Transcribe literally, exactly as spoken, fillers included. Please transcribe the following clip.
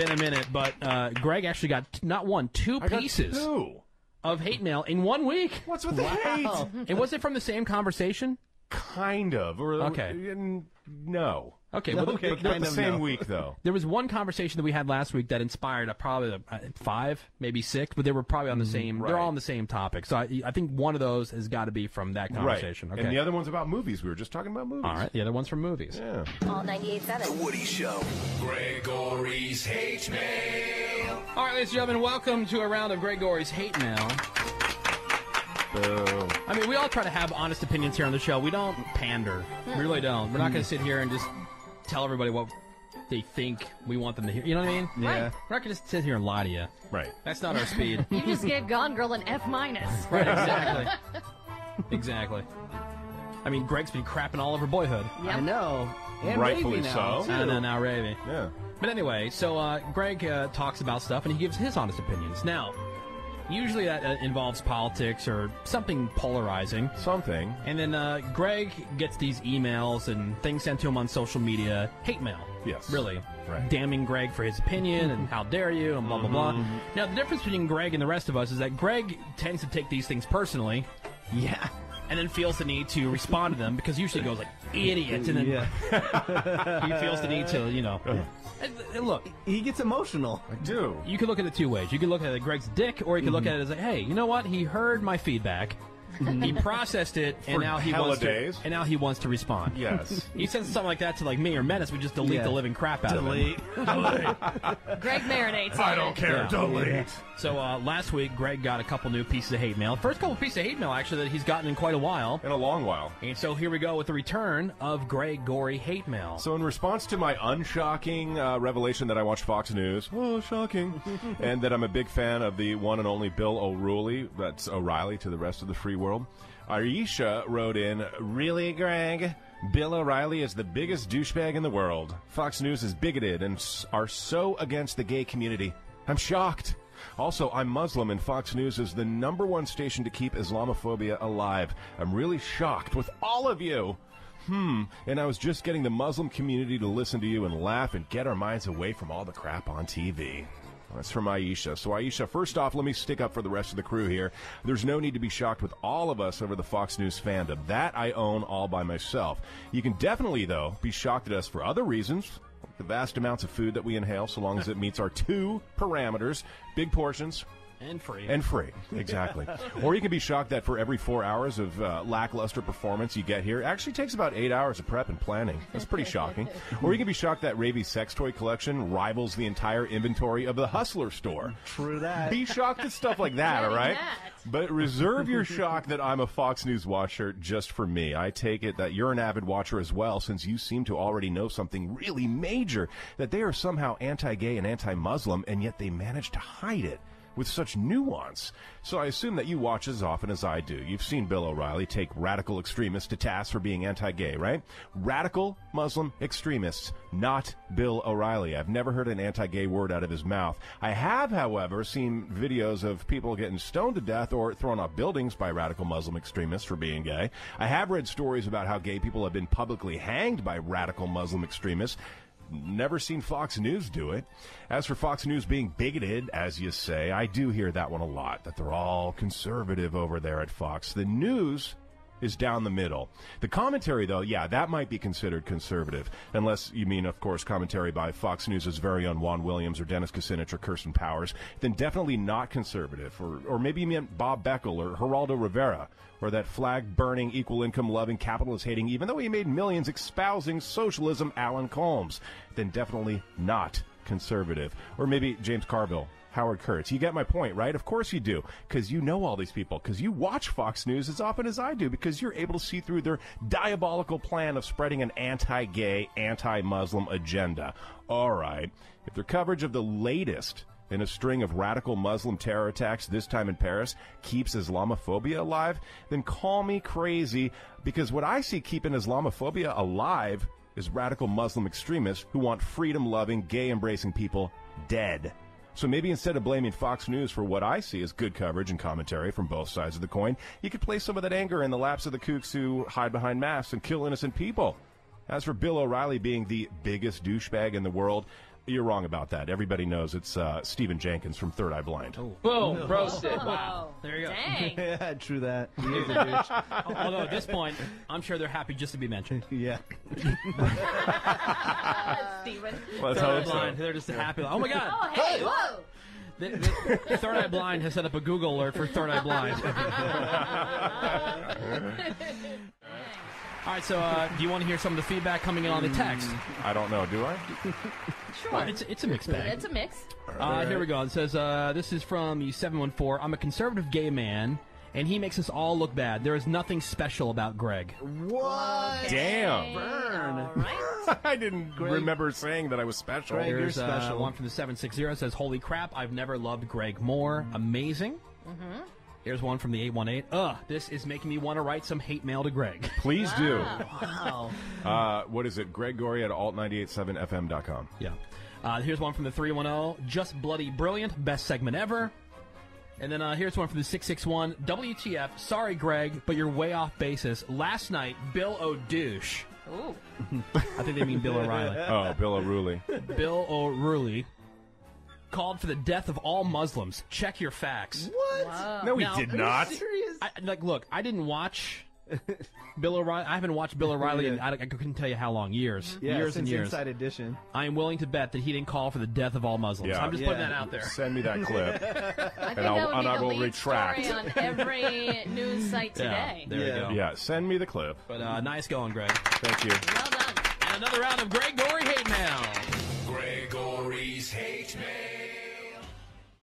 been a minute, but uh, Greg actually got t- not one, two I pieces got two. of hate mail in one week. What's with the wow. hate? And was it from the same conversation? Kind of. Or, Okay. Uh, no. Okay, No, well, okay, but not kind the of same no. week, though. There was one conversation that we had last week that inspired uh, probably uh, five, maybe six, but they were probably on the same. right. They're all on the same topic. So I, I think one of those has got to be from that conversation. Right. Okay. And the other one's about movies. We were just talking about movies. All right. The other one's from movies. Yeah. All ninety-eight point seven. The Woody Show. Gregory's Hate Mail. All right, ladies and gentlemen, welcome to a round of Greg Gory's hate mail. Boo. I mean, we all try to have honest opinions here on the show. We don't pander. We really don't. We're not going to sit here and just tell everybody what they think we want them to hear. You know what I mean? Yeah. We're not going to just sit here and lie to you. Right. That's not our speed. You just gave Gone Girl an F minus. Right, exactly. Exactly. I mean, Greg's been crapping all over Boyhood. Yep. I know. And Rightfully Ravy now, so. too. And then now Ravy. Yeah. But anyway, so uh, Greg uh, talks about stuff and he gives his honest opinions. Now, usually that uh, involves politics or something polarizing. Something. And then uh, Greg gets these emails and things sent to him on social media, hate mail. Yes. Really. Right. Damning Greg for his opinion and how dare you and blah, blah, blah. Now, the difference between Greg and the rest of us is that Greg tends to take these things personally. Yeah. And then feels the need to respond to them because usually he goes like, idiot. And then Yeah. he feels the need to, you know. And, and look, He gets emotional. I do. you can look at it two ways. You can look at it as Greg's dick, or you can look at it as like, hey, you know what? He heard my feedback. He processed it, and For now he hella wants to, days. and now he wants to respond. Yes. He sends something like that to like me or Menace. We just delete Yeah. the living crap out Delete. of him. Greg marinates. I on don't it. care. Yeah. Delete. So uh, last week, Greg got a couple new pieces of hate mail. First couple pieces of hate mail, actually, that he's gotten in quite a while. In a long while. And so here we go with the return of Greg Gory hate mail. So in response to my unshocking uh, revelation that I watched Fox News, oh, shocking, and that I'm a big fan of the one and only Bill O'Reilly, that's O'Reilly to the rest of the free world, Aisha wrote in, really, Greg? Bill O'Reilly is the biggest douchebag in the world. Fox News is bigoted and s- are so against the gay community. I'm shocked. Also, I'm Muslim, and Fox News is the number one station to keep Islamophobia alive. I'm really shocked with all of you. Hmm, and I was just getting the Muslim community to listen to you and laugh and get our minds away from all the crap on T V. That's from Aisha. So, Aisha, first off, let me stick up for the rest of the crew here. There's no need to be shocked with all of us over the Fox News fandom. That I own all by myself. You can definitely, though, be shocked at us for other reasons. Like the vast amounts of food that we inhale, so long as it meets our two parameters, big portions, And free. and free, exactly. Or you can be shocked that for every four hours of uh, lackluster performance you get here, it actually takes about eight hours of prep and planning. That's pretty shocking. Or you can be shocked that Ravy's sex toy collection rivals the entire inventory of the Hustler store. True that. Be shocked at stuff like that, all right? that. But reserve your shock that I'm a Fox News watcher just for me. I take it that you're an avid watcher as well, since you seem to already know something really major, that they are somehow anti-gay and anti-Muslim, and yet they manage to hide it with such nuance. So I assume that you watch as often as I do. You've seen Bill O'Reilly take radical extremists to task for being anti-gay, right? Radical Muslim extremists, not Bill O'Reilly. I've never heard an anti-gay word out of his mouth. I have, however, seen videos of people getting stoned to death or thrown off buildings by radical Muslim extremists for being gay. I have read stories about how gay people have been publicly hanged by radical Muslim extremists. Never seen Fox News do it. As for Fox News being bigoted, as you say, I do hear that one a lot, that they're all conservative over there at Fox. The news is down the middle. The commentary, though, yeah, that might be considered conservative, unless you mean, of course, commentary by Fox News' very own Juan Williams or Dennis Kucinich or Kirsten Powers, then definitely not conservative. Or, or maybe you meant Bob Beckel or Geraldo Rivera, or that flag-burning, equal-income-loving, capitalist-hating, even though he made millions espousing socialism, Alan Colmes, then definitely not conservative. Or maybe James Carville, Howard Kurtz. You get my point, right? Of course you do, because you know all these people, because you watch Fox News as often as I do, because you're able to see through their diabolical plan of spreading an anti-gay, anti-Muslim agenda. All right. If their coverage of the latest in a string of radical Muslim terror attacks, this time in Paris, keeps Islamophobia alive, then call me crazy, because what I see keeping Islamophobia alive is radical Muslim extremists who want freedom-loving, gay-embracing people dead. So maybe instead of blaming Fox News for what I see as good coverage and commentary from both sides of the coin, you could place some of that anger in the laps of the kooks who hide behind masks and kill innocent people. As for Bill O'Reilly being the biggest douchebag in the world, You're wrong about that. Everybody knows it's uh, Stephen Jenkins from Third Eye Blind. Oh. Boom, roasted. Wow. There you go. Dang. Yeah, true that. He is a douche. Although at this point, I'm sure they're happy just to be mentioned. Yeah. Steven. Let's Third Eye hope so. Blind, they're just happy. Oh my God! Oh, hey, whoa. The, the, Third Eye Blind has set up a Google alert for Third Eye Blind. All right, so uh, do you want to hear some of the feedback coming in on the text? I don't know. Do I? Sure. It's it's a mixed bag. It's a mix. Uh, here we go. It says, uh, this is from the seven one four. I'm a conservative gay man, and he makes us all look bad. There is nothing special about Greg. What? Damn. Burn. All right. I didn't Greg- remember saying that I was special. Greg, you're Here's uh, special. one from the seven six zero. It says, holy crap, I've never loved Greg more. Amazing. Mm-hmm. Here's one from the eight one eight. Ugh, this is making me want to write some hate mail to Greg. Please do. Wow. Uh, what is it? Greg Gory at alt nine eight seven f m dot com. Yeah. Uh, here's one from the three one zero. Just bloody brilliant. Best segment ever. And then uh, here's one from the six six one. W T F. Sorry, Greg, but you're way off basis. Last night, Bill O'Douche. Ooh. I think they mean Bill O'Reilly. Oh, Bill O'Reilly. Bill O'Reilly called for the death of all Muslims. Check your facts. What? Whoa. No, he Now- did Are not. you serious? I, like, look, I didn't watch Bill O'Reilly. I haven't watched Bill O'Reilly in, I, I couldn't tell you how long. Years. Yeah, years and since years. Inside Edition. I am willing to bet that he didn't call for the death of all Muslims. Yeah. I'm just Yeah. putting that out there. Send me that clip. I think And I'll- that would and be I the will lead retract. story on every news site today. Yeah, there Yeah. you go. Yeah, send me the clip. But uh, nice going, Greg. Thank you. Well done. And another round of Greg Gory hate mail.